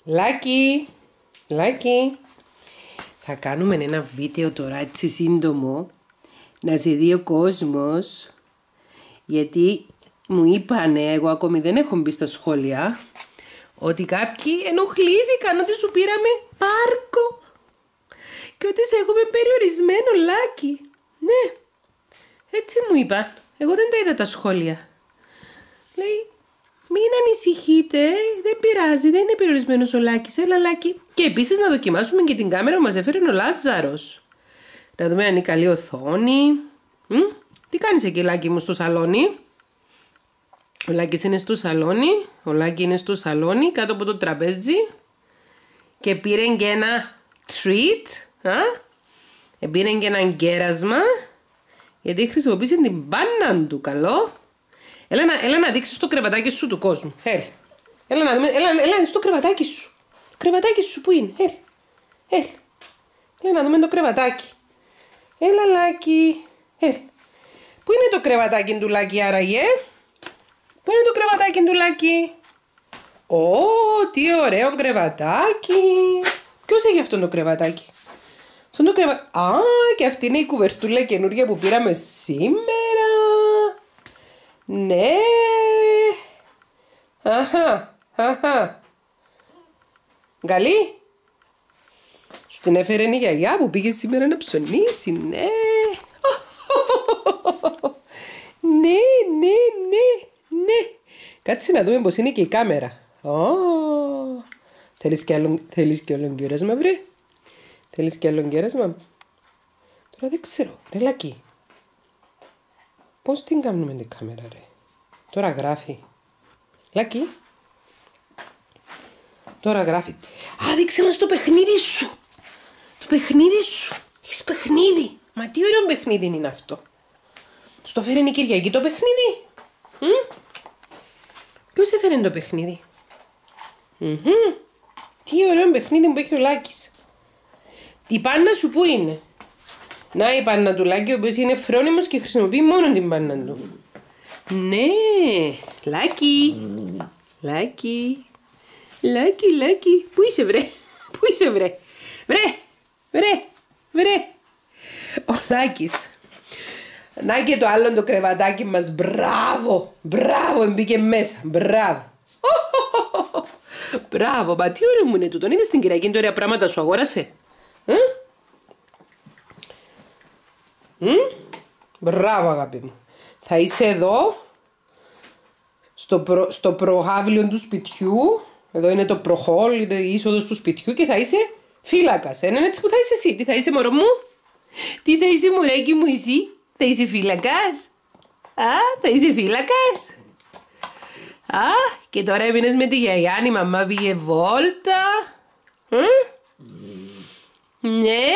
Λάκι, Λάκι, θα κάνουμε ένα βίντεο τώρα έτσι σύντομο να σε δει ο κόσμος, γιατί μου είπανε, εγώ ακόμη δεν έχω μπει στα σχόλια, ότι κάποιοι ενοχλήθηκαν ότι σου πήραμε πάρκο και ότι σε έχουμε περιορισμένο, Λάκι. Ναι, έτσι μου είπαν. Εγώ δεν τα είδα τα σχόλια. Λέει, μην ανησυχείτε, δεν πειράζει, δεν είναι περιορισμένος ο Λάκης. Έλα, Λάκη. Και επίσης να δοκιμάσουμε και την κάμερα που μας έφερε ο Λάζαρος. Να δούμε αν είναι καλή οθόνη. Τι κάνεις εκεί, Λάκη μου, στο σαλόνι? Ο Λάκης είναι στο σαλόνι. Ο Λάκη είναι στο σαλόνι κάτω από το τραπέζι. Και πήρε και ένα treat. Πήρε και ένα κέρασμα. Γιατί χρησιμοποίησε την μπάνα του. Καλό. Έλα να δείξεις το κρεβατάκι σου του κόσμου. Έλα να δούμε. Έλα στο κρεβατάκι σου. Το κρεβατάκι σου που είναι. Έλα να δούμε το κρεβατάκι. Έλα, Λάκη. Πού είναι το κρεβατάκι του, Λάκη, άραγε? Πού είναι το κρεβατάκι του, Λάκη? Ω, τι ωραίο κρεβατάκι. Ποιος έχει αυτό το κρεβατάκι? Α, και αυτή είναι η κουβερτούλα καινούργια που πήραμε σήμερα. Ναι. Αχα. Καλή. Σου την έφερε η γιαγιά που πήγε σήμερα να ψωνίσει. Ναι. Ναι. Κάτσε να δούμε πως είναι και η κάμερα. Θέλεις και άλλο κέρασμα, βρε? Θέλεις και άλλο κέρασμα? Τώρα δεν ξέρω. Ρε, Λάκη. Πώς την κάνουμε την κάμερα, ρε? Τώρα γράφει. Λάκη. Τώρα γράφει. Α, δείξε μας το παιχνίδι σου. Το παιχνίδι σου. Έχεις παιχνίδι. Μα τι ωραίο παιχνίδι είναι αυτό. Στο φέρει η Κυριακή το παιχνίδι. Ποιος έφερε το παιχνίδι? Τι ωραίο παιχνίδι που έχει ο Λάκης. Η πάννα σου πού είναι? Να, η πάννα του Λάκη, ο οποίος είναι φρόνιμος και χρησιμοποιεί μόνο την πάννα του. Ναι, Λάκη. Λάκη. Πού είσαι, βρε? Βρε. Ο Λάκης. Να και το άλλο το κρεβατάκι μας. Μπράβο, μπήκε μέσα. Μπράβο, μα τι ωραίο μου είναι τούτο. Είδες την Κυριακή τι ωραία πράγματα σου αγόρασε? Μπράβο, αγάπη μου. Θα είσαι εδώ στο προχάβλιο του σπιτιού. Εδώ είναι το προχόλ, είναι η είσοδος του σπιτιού και θα είσαι φύλακας. Είναι έτσι που θα είσαι εσύ. Τι θα είσαι, μωρό μου? Τι θα είσαι, μωράκι μου, εσύ? Θα είσαι φύλακας? Θα είσαι φύλακας? Και τώρα έμεινες με τη γιαγιά, η μαμά πήγε βόλτα. Ναι.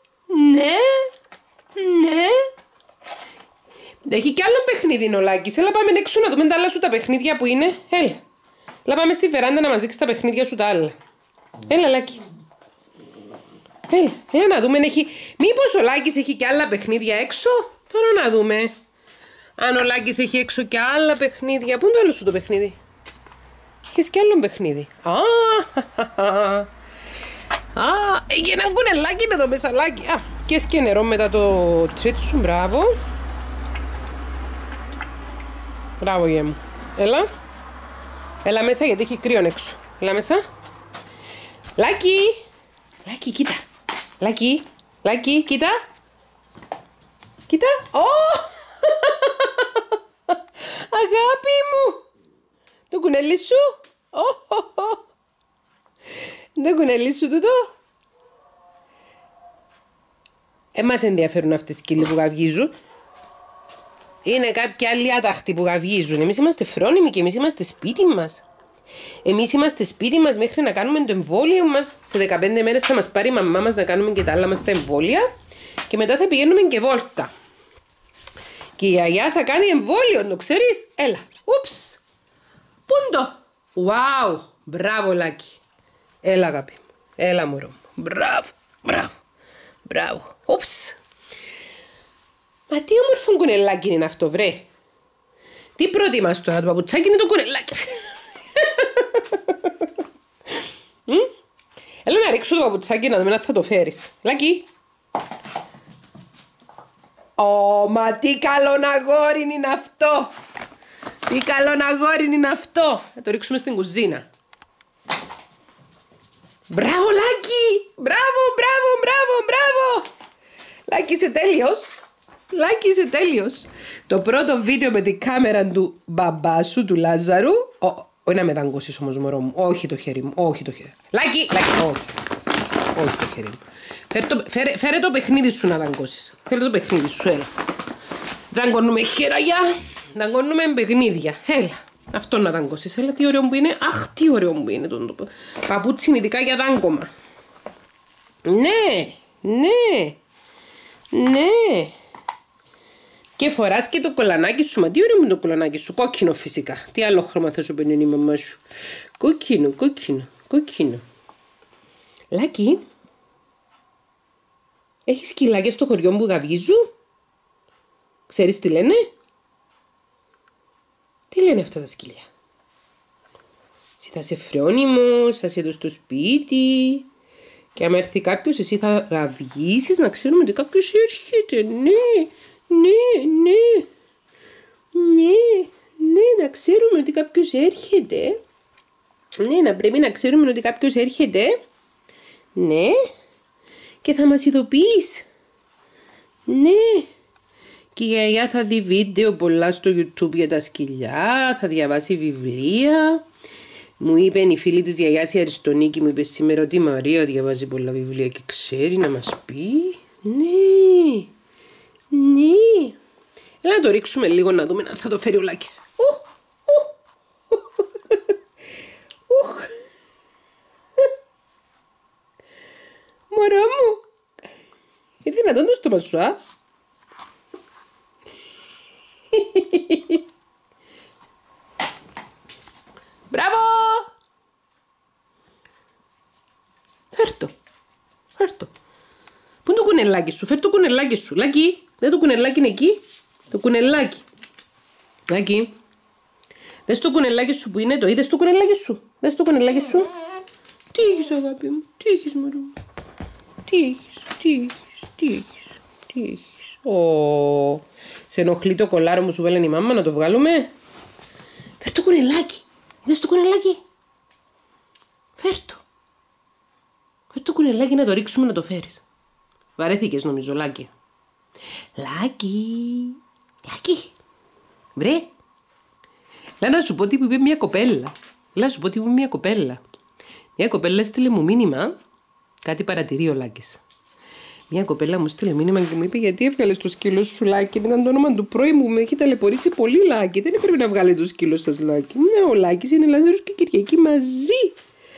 Έχει κι άλλο παιχνίδι ο Λάκης. Έλα πάμε έξω να δούμε τα άλλα σου τα παιχνίδια που είναι. Έλα πάμε στη βεράντα να μας δείξει τα παιχνίδια σου τα άλλα. Έλα, Λάκη. Έλα να δούμε. Μήπως ο Λάκης έχει κι άλλα παιχνίδια έξω? Τώρα να δούμε. Αν ο Λάκης έχει έξω κι άλλα παιχνίδια. Πού είναι το άλλο σου το παιχνίδι? Έχεις κι άλλο παιχνίδι. Έχει ένα κουνελάκι εδώ μέσα, Λάκη. Και έσκε νερό μετά το τρίτ σου. Μπράβο, γε μου. Έλα μέσα γιατί έχει κρύο έξω. Έλα μέσα. Λάκη, κοίτα. Λάκη, κοίτα. Αγάπη μου. Το κουνέλι σου. Το κουνέλι σου τούτο. Μας ενδιαφέρουν αυτές οι σκύλοι που γαυγίζουν. Είναι κάποιοι άλλοι άταχτοι που γαυγίζουν. Εμείς είμαστε φρόνιμοι και εμείς είμαστε σπίτι μας. Εμείς είμαστε σπίτι μας μέχρι να κάνουμε το εμβόλιο μας. Σε 15 μέρες θα μας πάρει η μαμά μας να κάνουμε και τα άλλα μας τα εμβόλια. Και μετά θα πηγαίνουμε και βόλτα. Και η γιαγιά θα κάνει εμβόλιο, το ξέρεις? Έλα. Ούψ. Πούντο. Wow. Μπράβο, Λάκη. Έλα, αγάπη μου. Έλα, μωρό μου. Μπράβο. Ούψ. Μα τι όμορφο κουνελάκι είναι αυτό, βρε. Τι προτιμάς τώρα, το παπουτσάκι είναι το κουνελάκι? Έλα να ρίξω το παπουτσάκι να δούμε αν θα το φέρεις. Λάκη. Μα τι καλό αγόρι είναι αυτό. Τι καλό αγόρι είναι αυτό. Θα το ρίξουμε στην κουζίνα. Μπράβο Λάκη. Μπράβο. Λάκη είσαι τέλειος. Λάκη είσαι τέλειος. Το πρώτο βίντεο με την κάμερα του μπαμπά σου, του Λάζαρου. Όχι να με δαγκώσεις όμως μωρό μου. Όχι το χέρι μου. Όχι το χέρι. Λάκη. Όχι το χέρι μου. Φέρε το παιχνίδι σου να δαγκώσεις. Φέρε το παιχνίδι σου, έλα. Δαγκώνουμε χέραγια. Δαγκώνουμε παιχνίδια. Έλα. Αυτό να δαγκώσεις. Έλα, τι ωραίο που είναι. Αχ, τι ωραίο που είναι το παπούτσι, ειδικά για δάγκωμα. Ναι. Και φοράς και το κολανάκι σου. Μα τι ωραίο είναι το κολανάκι σου. Κόκκινο φυσικά. Τι άλλο χρώμα θα σου παίρνει η μαμά σου. Κόκκινο. Λάκη. Έχεις σκυλάκια στο χωριό που γαβγίζουν. Ξέρεις τι λένε. Τι λένε αυτά τα σκυλιά. Εσύ θα είσαι φρόνιμος, θα είσαι εδώ στο σπίτι. Και άμα έρθει κάποιος, εσύ θα γαβγίσεις να ξέρουμε ότι κάποιος έρχεται. Ναι, να ξέρουμε ότι κάποιος έρχεται. Ναι, να πρέπει να ξέρουμε ότι κάποιος έρχεται. Ναι. Και θα μας ειδοποιείς. Ναι. Και η γιαγιά θα δει βίντεο πολλά στο YouTube για τα σκυλιά. Θα διαβάσει βιβλία. Μου είπε η φίλη της γιαγιάς η Αριστονίκη, μου είπε σήμερα ότι η Μαρία διαβάζει πολλά βιβλία και ξέρει να μας πει. Ναι. Έλα να το ρίξουμε λίγο να δούμε αν θα το φέρει ο Λάκης. Μωρό μου. Είναι δυνατόν το στόμα σου, α. Μπράβο. Φέρτο. Πού είναι το κουνελάκι σου. Φέρ το κουνελάκι σου. Λάκη. Δεν το κουνελάκι είναι εκεί. Το κουνελάκι. Λάκη. Δες το κουνελάκι σου που είναι. Το είδες το κουνελάκι σου. Δες το κουνελάκι σου. Τι έχεις αγάπη μου. Τι έχεις μωρό μου. Τι έχεις. Σε ενοχλεί το κολάρο μου σου βάλει η μάμα να το βγάλουμε. Φέρ το κουνελάκι. Δες το κουνελάκι. Φέρ το κουνελάκι να το ρίξουμε να το φέρεις. Βαρέθηκες νομίζω Λάκη. Λάκη. Βρε. Λά να σου πω τι που είπε μια κοπέλα. Μια κοπέλα έστειλε μου μήνυμα. Κάτι παρατηρεί ο Λάκης. Μια κοπέλα μου στείλε μήνυμα και μου είπε γιατί έβγαλες το σκύλο σου Λάκη. Ήταν το όνομα του πρώην μου. Με έχει ταλαιπωρήσει πολύ Λάκη. Δεν έπρεπε να βγάλει το σκύλο σας Λάκη. Ναι, ο Λάκης είναι Λάζαρος και Κυριακή μαζί.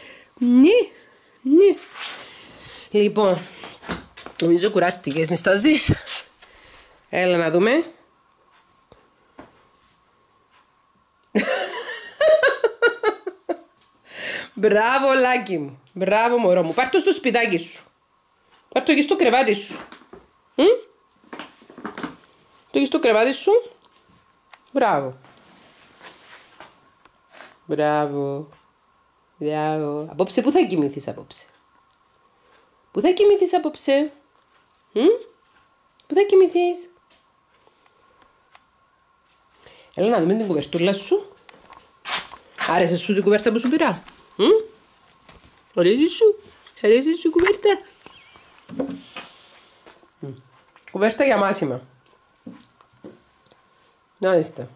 Ναι. Λοιπόν, νομίζω κουράστηκες να σταζείς. Έλα να δούμε. Μπράβο Λάκη μου. Μπράβο μωρό μου. Πάρ' το στο σπιτάκι σου. Πάρ' το εκεί στο κρεβάτι σου. Το εκεί στο κρεβάτι σου. Μπράβο. Απόψε πού θα κοιμηθείς απόψε. Πού θα κοιμηθείς. Έλα να δούμε την κουβερτούλα σου. Άρεσε σου την κουβέρτα που σου πήρα. Αρέσει σου η κουβέρτα. Κουβέρτα για μάσιμα. Να είστε.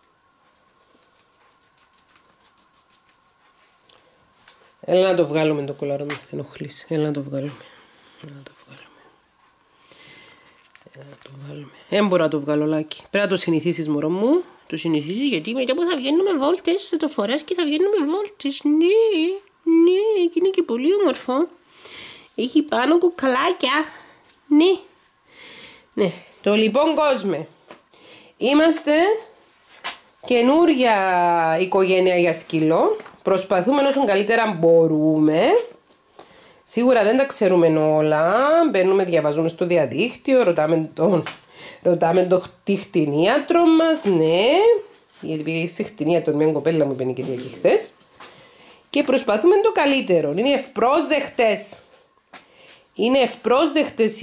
Έλα να το βγάλουμε το κολάρο μου. Ενοχλείς. Έλα να το βγάλουμε. Δεν μπορώ να το βγάλω Λάκη. Πρέπει να το συνηθίσεις μωρό μου. Το συνηθίσεις γιατί μετά που θα βγαίνουμε βόλτες θα το φοράς και θα βγαίνουμε βόλτες. Ναι, και είναι και πολύ όμορφο. Έχει πάνω κουκαλάκια. Ναι. Το λοιπόν κόσμο. Είμαστε καινούρια οικογένεια για σκύλο. Προσπαθούμε όσο καλύτερα μπορούμε. Σίγουρα δεν τα ξέρουμε όλα. Μπαίνουμε, διαβάζουμε στο διαδίκτυο, ρωτάμε τη χτινίατρο μας, ναι. Γιατί πήγε σε χτινίατρο μια κοπέλα μου είπε η Κυριακή χθες. και προσπαθούμε το καλύτερο. Είναι ευπρόσδεκτες. Είναι ευπρόσδεκτες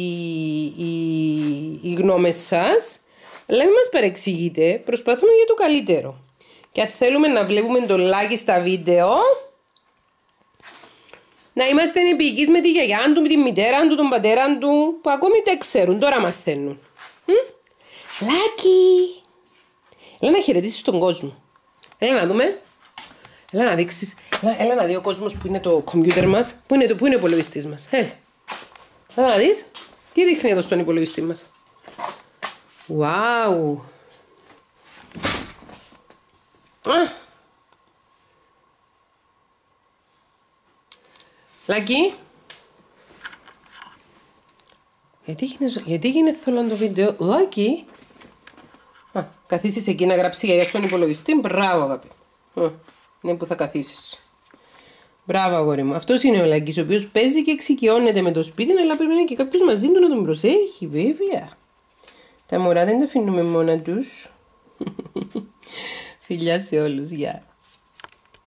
οι γνώμες σας, αλλά μην μας παρεξηγείτε, προσπαθούμε για το καλύτερο. Και αν θέλουμε να βλέπουμε το like στα βίντεο, να είμαστε επικείς με τη γιαγιά του, με τη μητέρα του, τον πατέρα του, που ακόμη δεν ξέρουν, τώρα μαθαίνουν. Λάκι! Έλα να χαιρετήσεις τον κόσμο. Έλα να δούμε. Έλα να δείξεις. Έλα να δει ο κόσμος που είναι το κομπιούτερ μας, που είναι ο υπολογιστής μας. Έλα να δεις. Τι δείχνει εδώ στον υπολογιστή μας. Wow. Λάκι. Γιατί έγινε θολόν το βίντεο. Λάκι. Καθίσεις εκεί να γράψει για στον υπολογιστή. Μπράβο αγάπη. Είναι που θα καθίσεις. Μπράβο αγόρι μου. Αυτός είναι ο Λάκης, ο οποίος παίζει και εξοικειώνεται με το σπίτι, αλλά πρέπει να είναι και κάποιος μαζί του να τον προσέχει, βέβαια. Τα μωρά δεν τα αφήνουμε μόνα τους. Φιλιά σε όλους, γεια.